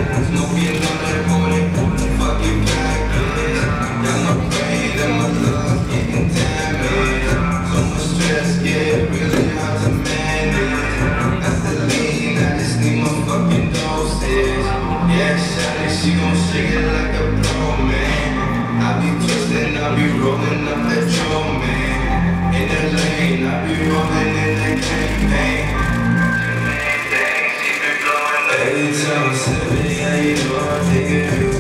Smoking on that holy, fucking package. Got my pain and my love getting damaged. So much stress, yeah, really hard to manage. That's the lean, I just need my fucking dosage. Yeah, shawty, she gon' shake it like a pro, man. I be twisting, I be rolling up that drum, man. In the lane, I be rolling in that campaign. Every time I slip it, yeah, you know I think of you.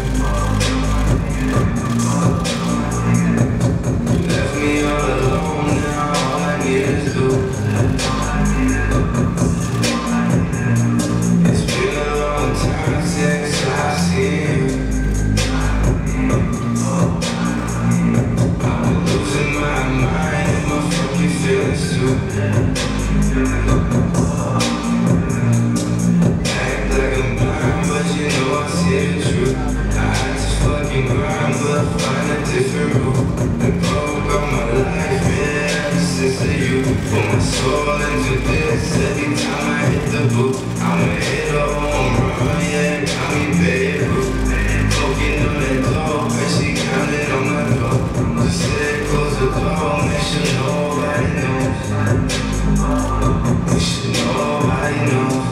You left me all alone, now all I need is you. It's been a long time since I've seen you. I've been losing my mind and my fucking feelings too. You know I see the truth. I had to fucking grind, but find a different route. And broke all my life, yeah, ever since the youth. Put my soul into this every time I hit the boot. I'ma hit a home run, yeah, got me Babe Ruth. Poking on that door, and she counted on my door. Just said close the door, make sure nobody knows. Make sure nobody knows.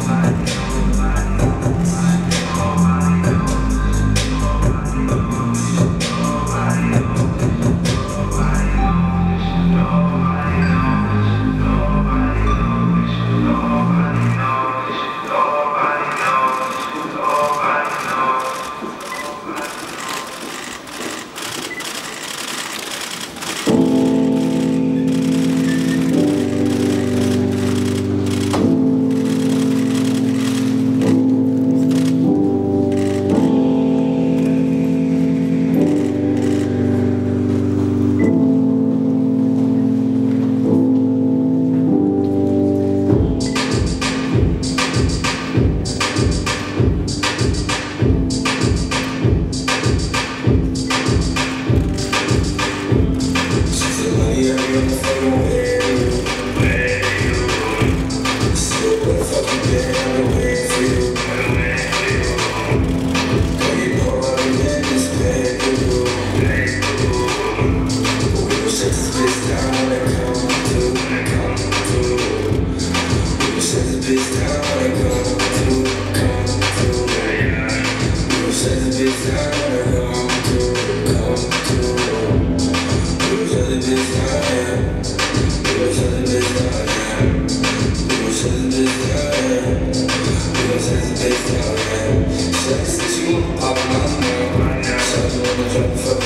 Pop my mind,